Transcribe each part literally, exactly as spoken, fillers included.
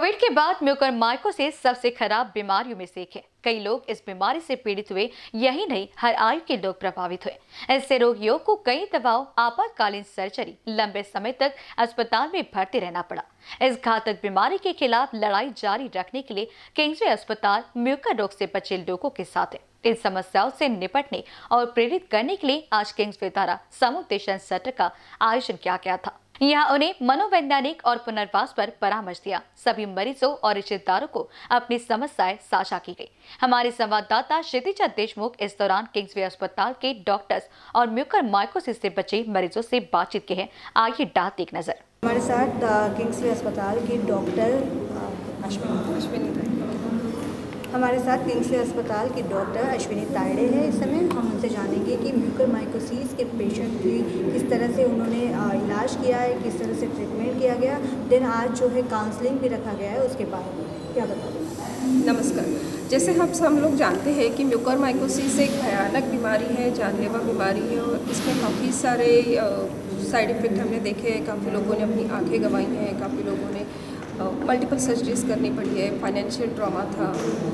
Covid के बाद mucormycosis सबसे खराब बीमारियों में से एक है। कई लोग इस बीमारी से पीड़ित हुए, यही नहीं हर आयु के लोग प्रभावित हुए। इससे रोगियों को कई दवाओं, आपातकालीन सर्जरी, लंबे समय तक अस्पताल में भर्ती रहना पड़ा। इस घातक बीमारी के खिलाफ लड़ाई जारी रखने के लिए किंग्सवे अस्पताल म्यूकर रोग से बचे लोगों के साथ है। इन समस्याओं से निपटने और प्रेरित करने के लिए आज किंग्सवे द्वारा समुपदेशन सत्र का आयोजन किया गया था। यहाँ उन्हें मनोवैज्ञानिक और पुनर्वास पर परामर्श दिया। सभी मरीजों और रिश्तेदारों को अपनी समस्याएं साझा की गई। हमारे संवाददाता क्षितिजा देशमुख इस दौरान किंग्सवे अस्पताल के डॉक्टर्स और म्यूकरमाइकोसिस से बचे मरीजों से बातचीत की है। आइए डालते एक नजर। हमारे साथ किंग्सवे अस्पताल की डॉक्टर अश्विनी अश्विनी हमारे साथ किंग्सवे अस्पताल की डॉक्टर अश्विनी तायड़े है। इस समय हम उनसे जानेंगे कि म्यूकरमाइकोसिस के पेशेंट की किस तरह से उन्होंने इलाज किया है, किस तरह से ट्रीटमेंट किया गया, देन आज जो है काउंसलिंग भी रखा गया है, उसके बारे में क्या बताएं। नमस्कार। जैसे हम सब लोग जानते हैं कि म्यूकरमाइकोसिस एक भयानक बीमारी है, जानलेवा बीमारी है और इसमें काफ़ी सारे साइड इफ़ेक्ट हमने देखे हैं। काफ़ी लोगों ने अपनी आंखें गंवाई हैं, काफ़ी लोगों ने मल्टीपल सर्जरीज करनी पड़ी है, फाइनेंशियल ट्रॉमा था,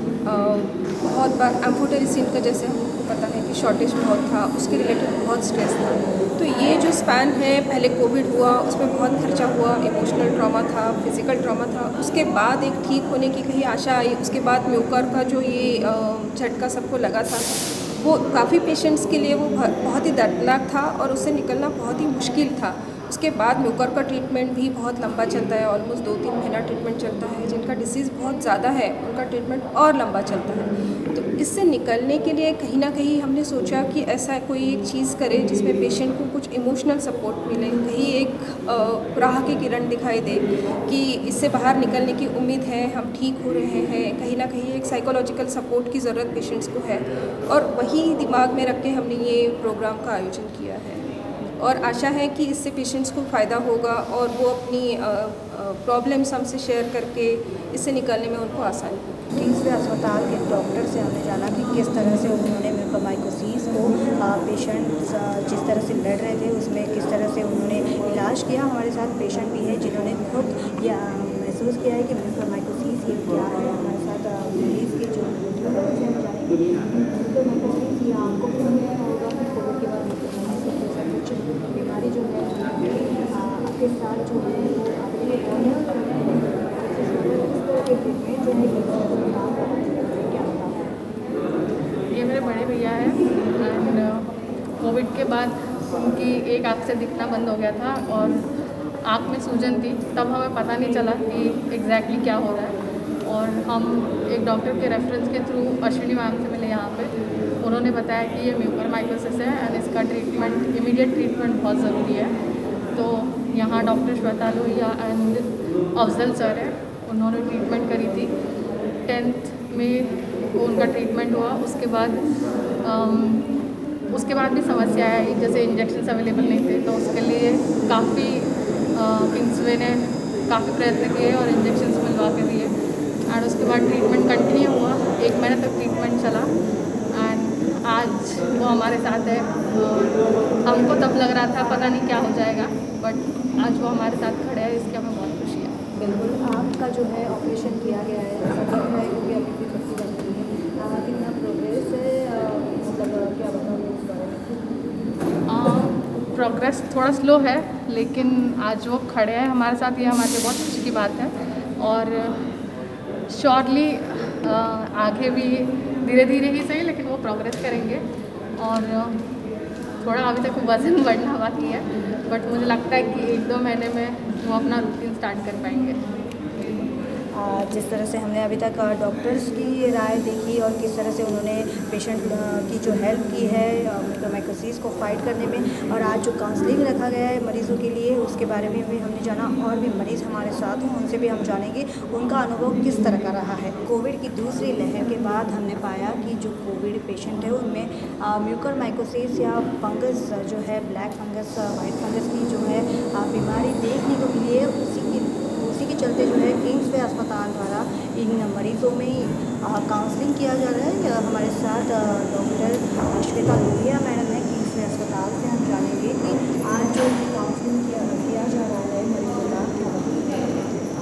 बहुत बार एम्फोटेरिसिन का जैसे हमको पता है कि शॉर्टेज बहुत था, उसके रिलेटेड बहुत स्ट्रेस था। तो ये जो स्पैन है, पहले कोविड हुआ, उसमें बहुत खर्चा हुआ, इमोशनल ट्रॉमा था, फिजिकल ट्रॉमा था, उसके बाद एक ठीक होने की कहीं आशा आई। उसके बाद म्यूकर का जो ये झटका सबको लगा था, वो काफ़ी पेशेंट्स के लिए वो बहुत ही दर्दनाक था और उससे निकलना बहुत ही मुश्किल था। उसके बाद म्यूकर का ट्रीटमेंट भी बहुत लंबा चलता है, ऑलमोस्ट दो तीन महीना ट्रीटमेंट चलता है। जिनका डिसीज़ बहुत ज़्यादा है उनका ट्रीटमेंट और लंबा चलता है। तो इससे निकलने के लिए कहीं ना कहीं हमने सोचा कि ऐसा कोई एक चीज़ करें जिसमें पेशेंट को कुछ इमोशनल सपोर्ट मिले, कहीं एक राह की किरण दिखाई दे कि इससे बाहर निकलने की उम्मीद है, हम ठीक हो रहे हैं। कहीं ना कहीं एक साइकोलॉजिकल सपोर्ट की ज़रूरत पेशेंट्स को है और वही दिमाग में रख के हमने ये प्रोग्राम का आयोजन किया है और आशा है कि इससे पेशेंट्स को फ़ायदा होगा और वो अपनी प्रॉब्लम्स हमसे शेयर करके इससे निकलने में उनको आसानी होगी। किंग्सवे अस्पताल के डॉक्टर से हमने जाना कि किस तरह से उन्होंने म्यूकरमाइकोसिस को पेशेंट्स जिस तरह से लड़ रहे थे उसमें किस तरह से उन्होंने इलाज किया। हमारे साथ पेशेंट भी है जिन्होंने खुद या महसूस किया है कि म्यूकरमाइकोसिस ये क्या है। हमारे साथ मरीज़ के जो म्यूकरमाइकोसिस ये आपको होगा कि कोविड के बाद बीमारी जो है आपके साथ जो है ये मेरे बड़े भैया हैं एंड कोविड के बाद उनकी एक आँख से दिखना बंद हो गया था और आँख में सूजन थी। तब हमें पता नहीं चला कि एग्जैक्टली क्या हो रहा है और हम एक डॉक्टर के रेफरेंस के थ्रू अश्विनी मैम से मिले यहाँ पे। उन्होंने बताया कि ये म्यूकरमाइकोसिस है एंड इसका ट्रीटमेंट, इमीडिएट ट्रीटमेंट बहुत ज़रूरी है। तो यहाँ doctor Shweta Lohia and Afzal sir है, उन्होंने ट्रीटमेंट करी थी। टेंथ में वो उनका ट्रीटमेंट हुआ। उसके बाद आम, उसके बाद भी समस्या आई, जैसे इंजेक्शन्स अवेलेबल नहीं थे तो उसके लिए काफ़ी किंग्सवे ने काफ़ी प्रयत्न किए और इंजेक्शन्स मिलवा के दिए एंड उसके बाद ट्रीटमेंट कंटिन्यू हुआ। एक महीने तक ट्रीटमेंट चला एंड आज वो हमारे साथ है। हमको तब लग रहा था पता नहीं क्या हो जाएगा, बट आज वो हमारे साथ खड़े हैं, इसकी हमें बहुत खुशी है। बिल्कुल। आपका जो है ऑपरेशन किया गया है, सफल है क्योंकि अभी भी छुट्टी बन रही है, कितना प्रोग्रेस है, मतलब क्या बताओगे इस बारे में? प्रोग्रेस थोड़ा स्लो है लेकिन आज वो खड़े हैं हमारे साथ, ये हमारे लिए बहुत खुशी की बात है और श्योरली आगे भी धीरे धीरे ही सही लेकिन वो प्रोग्रेस करेंगे और थोड़ा अभी तक वज़न बढ़ना बाकी है बट मुझे लगता है कि एक दो महीने में वो अपना रूटीन स्टार्ट कर पाएंगे। जिस तरह से हमने अभी तक डॉक्टर्स की राय देखी और किस तरह से उन्होंने पेशेंट की जो हेल्प की है म्यूकरमाइकोसिस को फाइट करने में और आज जो काउंसलिंग रखा गया है मरीज़ों के लिए उसके बारे में भी हमने जाना। और भी मरीज़ हमारे साथ हैं, उनसे भी हम जानेंगे उनका अनुभव किस तरह का रहा है। कोविड की दूसरी लहर के बाद हमने पाया कि जो कोविड पेशेंट है उनमें म्यूकरमाइकोसिस या फंगस जो है, ब्लैक फंगस, वाइट फंगस की जो है बीमारी देखने को मिली है। उसी की उसी के चलते जो है किंग्सवे अस्पताल द्वारा इन मरीज़ों में काउंसलिंग किया जा रहा है। हमारे साथ डॉक्टर श्वेता लोहिया मैडम है किंग्सवे अस्पताल से। हम जानेंगे कि आज जो काउंसलिंग किया किया जा रहा है मरीज़ों का।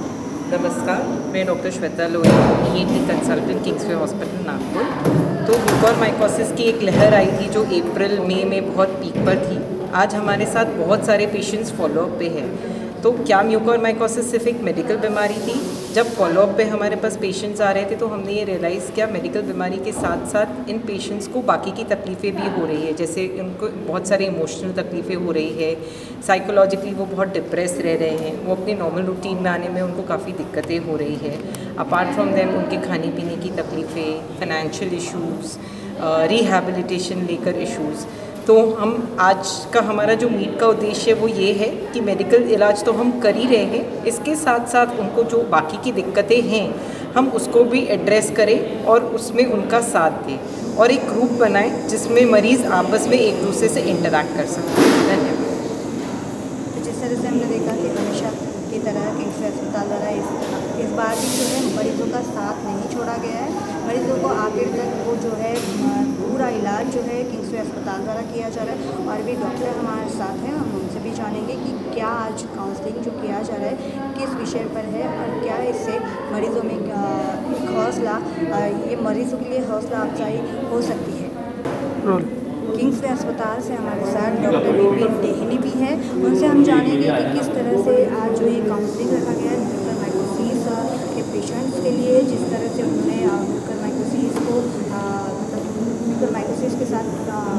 नमस्कार, मैं doctor Shweta Lohia, E N T consultant, Kingsway hospital Nagpur. तो म्यूकोरमाइकोसिस की एक लहर आई थी जो अप्रैल मई में बहुत पीक पर थी। आज हमारे साथ बहुत सारे पेशेंट्स फॉलोअप पे हैं। तो क्या म्यूकोरमाइकोसिस सिर्फ एक मेडिकल बीमारी थी? जब फॉलोअप पे हमारे पास पेशेंट्स आ रहे थे तो हमने ये रियलाइज़ किया मेडिकल बीमारी के साथ साथ इन पेशेंट्स को बाकी की तकलीफ़ें भी हो रही है। जैसे उनको बहुत सारे इमोशनल तकलीफ़ें हो रही है, साइकोलॉजिकली वो बहुत डिप्रेस रह रहे हैं, वो अपने नॉर्मल रूटीन में आने में उनको काफ़ी दिक्कतें हो रही है। अपार्ट फ्रॉम देम उनके खाने पीने की तकलीफ़ें, फाइनेंशियल इशूज़, रिहैबिलिटेशन लेकर इशूज़। तो हम आज का हमारा जो मीट का उद्देश्य है वो ये है कि मेडिकल इलाज तो हम कर ही रहे हैं, इसके साथ साथ उनको जो बाकी की दिक्कतें हैं हम उसको भी एड्रेस करें और उसमें उनका साथ दें और एक ग्रुप बनाएं जिसमें मरीज़ आपस में एक दूसरे से इंटरैक्ट कर सकते हैं। धन्यवाद। तो जिस तरह से हमने देखा कि हमेशा की तरह किंग्सवे अस्पताल द्वारा इस इस बार भी जो है मरीजों का साथ नहीं छोड़ा गया है। मरीजों को आखिर तक वो जो है पूरा इलाज जो है किंग्सवे अस्पताल द्वारा किया जा रहा है। और भी डॉक्टर हमारे साथ हैं, हम उनसे भी जानेंगे कि क्या आज काउंसलिंग जो किया जा रहा है किस विषय पर है और क्या इससे मरीजों में एक हौसला, ये मरीजों के लिए हौसला अफजाई हो सकती है। किंग्सवे अस्पताल से हमारे साथ डॉक्टर विपिन डेहनी भी है, उनसे हम जानेंगे कि किस तरह से आज जो ये काउंसलिंग रखा गया है म्यूकोरमाइकोसिस के पेशेंट्स के लिए, जिस तरह से उन्होंने म्यूकोरमाइकोसिस को म्यूकोरमाइकोसिस के साथ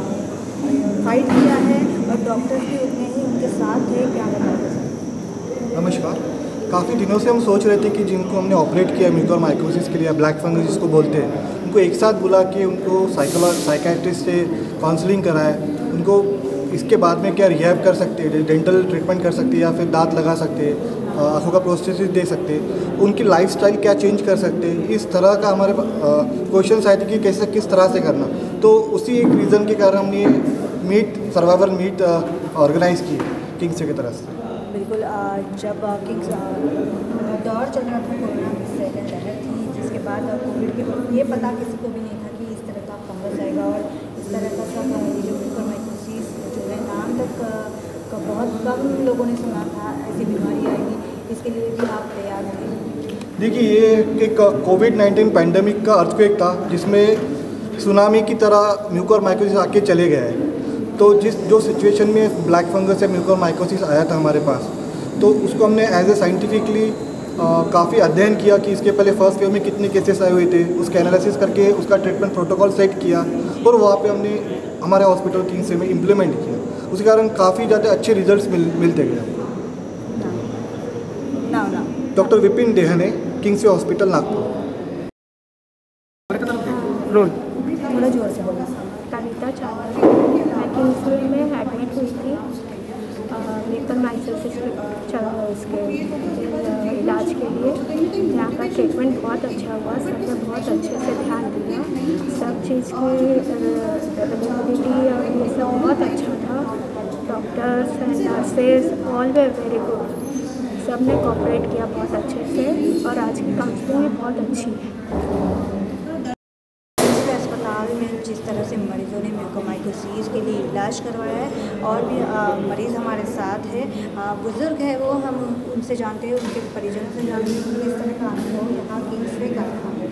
फाइट किया है और डॉक्टर्स भी उतने ही उनके साथ थे। क्या बताएंगे? नमस्कार। काफ़ी दिनों से हम सोच रहे थे कि जिनको हमने ऑपरेट किया म्यूकोरमाइकोसिस के लिए, ब्लैक फंगस जिसको बोलते हैं, उनको एक साथ बुला के उनको साइकोलॉज साइकेट्रिस्ट से काउंसलिंग कराए, उनको इसके बाद में क्या रिहैब कर सकते हैं, डेंटल ट्रीटमेंट कर सकते हैं या फिर दांत लगा सकते हैं, आँखों का प्रोस्थेसिस दे सकते हैं, उनकी लाइफस्टाइल क्या चेंज कर सकते हैं, इस तरह का हमारे क्वेश्चन आए थे कि कैसे किस तरह से करना। तो उसी एक रीज़न के कारण हमने मीट सर्वाइवल मीट ऑर्गेनाइज़ की किंग्सवे की तरफ से। बिल्कुल, जब किंग्स दौर चल रहा था, कोरोना की सेकेंड लहर थी, जिसके बाद कोविड के बाद ये पता किसी को भी नहीं था कि इस तरह का फंगस आएगा और इस तरह का सब ये जो म्यूकोरमाइकोसिस जो है नाम तक का बहुत कम लोगों ने सुना था ऐसी बीमारी आएगी, इसके लिए भी आप तैयार थे? देखिए, ये एक कोविड नाइन्टीन पैंडमिक का अर्थक्वेक था जिसमें सुनामी की तरह म्यूकोरमाइकोसिस आके चले गए हैं। तो जिस जो सिचुएशन में ब्लैक फंगस या म्यूकोरमाइकोसिस आया था हमारे पास, तो उसको हमने एज ए साइंटिफिकली काफ़ी अध्ययन किया कि इसके पहले फर्स्ट वेव में कितने केसेस आए हुए थे, उसका एनालिसिस करके उसका ट्रीटमेंट प्रोटोकॉल सेट किया और वहाँ पे हमने हमारे हॉस्पिटल किंग्सवे में इम्प्लीमेंट किया। उसके कारण काफ़ी ज़्यादा अच्छे रिजल्ट्स मिल मिलते गए हमको। Doctor Vipin Dehne, Kingsway hospital Nagpur. थोड़ा जोर से बोला। कविता चावला, मैं किंग्सवे में एडमिट हुई थी म्यूकोरमाइकोसिस चल उसके इलाज के लिए। यहाँ का ट्रीटमेंट बहुत अच्छा हुआ, सबने बहुत अच्छे से ध्यान दिया, सब चीज़ की अवेलेबिलिटी और ये सब बहुत अच्छा था। Doctors and nurses all were very good, सब ने कोऑपरेट किया बहुत अच्छे से और आज की काउंसलिंग भी बहुत अच्छी है। अस्पताल में जिस तरह से मरीजों ने म्यूकोरमाइकोसिस के लिए इलाज करवाया है और भी आ, मरीज़ हमारे साथ है, बुज़ुर्ग है वो, हम उनसे जानते हैं, उनके परिजनों से जानते हैं कि इस तरह का अनुभव यहाँ किंग्सवे का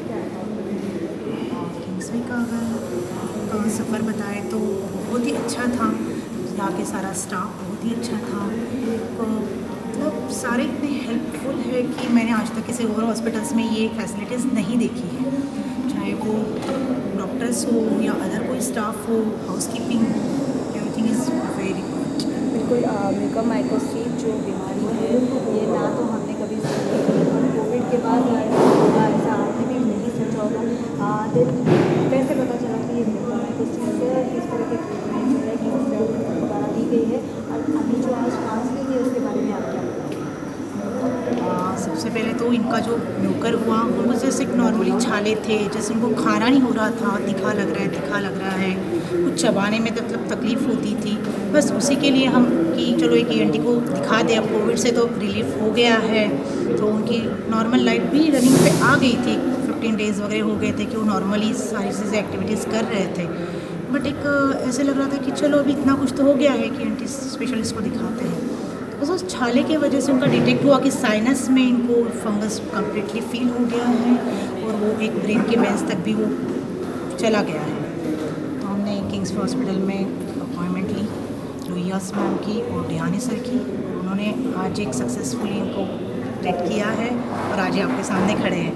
किंग्सवे का अगर सफ़र बताएं तो बहुत ही अच्छा था। यहाँ के सारा स्टाफ बहुत ही अच्छा था, मतलब सारे इतने हेल्पफुल है कि मैंने आज तक किसी और हॉस्पिटल्स में ये फैसिलिटीज़ नहीं देखी है, चाहे वो डॉक्टर्स हो या अदर कोई स्टाफ हो, housekeeping, everything is very good. बिल्कुल, म्यूकोरमाइकोसिस जो बीमारी है ये ना तो हमने कभी सुनी थी और कोविड के बाद ऐसा आपने भी नहीं सोचा होगा। कैसे पता चला कि ये म्यूकोरमाइकोसिस किस तरह के ट्रीटमेंट जो है कि द्वारा दी गई है और अभी जो आज काउंसलिंग है उसके बारे में आप क्या बताएंगे? सबसे पहले तो इनका जो म्यूकर हुआ वो जैसे नॉर्मली छाले थे, जैसे उनको खाना नहीं हो रहा था, तीखा लग रहा है तीखा लग रहा है कुछ चबाने में मतलब तकलीफ़ होती थी। बस उसी के लिए हम कि चलो एक ई एन टी को दिखा दे, अब कोविड से तो रिलीफ हो गया है, तो उनकी नॉर्मल लाइफ भी रनिंग पे आ गई थी, फिफ्टीन डेज़ वगैरह हो गए थे कि वो नॉर्मली सारी चीज़ें एक्टिविटीज़ कर रहे थे। बट एक ऐसे लग रहा था कि चलो अभी इतना कुछ तो हो गया है कि एंटी स्पेशलिस्ट को दिखाते हैं। बस उस छाले की वजह से उनका डिटेक्ट हुआ कि साइनस में इनको फंगस कम्प्लीटली फील हो गया है और वो एक ब्रेन के बेंस तक भी वो चला गया है। तो हमने किंग्स हॉस्पिटल में अपॉइंटमेंट ली, लोहियास मैम की और डिहानी सर की, और उन्होंने आज एक सक्सेसफुली इनको ट्रीट किया है और आज ये आपके सामने खड़े हैं।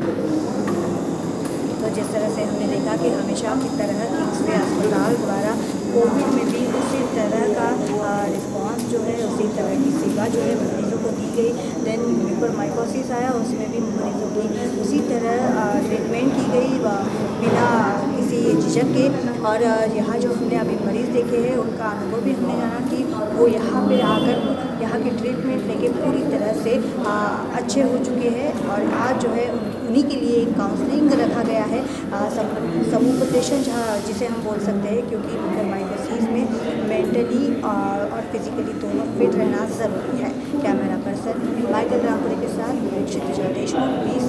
तो जिस तरह से हमने देखा कि हमेशा की तरह किंग्सवे अस्पताल द्वारा कोविड में भी उसी तरह का रिस्पांस जो है, उसी तरह की सेवा जो है मरीजों को दी गई। देन म्यूकोरमाइकोसिस आया, उसमें भी मरीजों की उसी तरह ट्रीटमेंट की गई बिना किसी झिझक के। और यहाँ जो हमने अभी मरीज़ देखे हैं उनका अनुभव भी हमने जाना कि वो यहाँ पे आकर यहाँ की ट्रीटमेंट लेके पूरी तरह से आ, अच्छे हो चुके हैं। और आज जो है उन्हीं के लिए एक काउंसलिंग रखा गया है, समुपदेशन जहाँ जिसे हम बोल सकते हैं, क्योंकि म्यूकोरमाइकोसिस में मेंटली और फिजिकली दोनों फिट रहना ज़रूरी है। कैमरा पर्सन माइकल रामपुरी के साथ क्षितिजा देशमुख।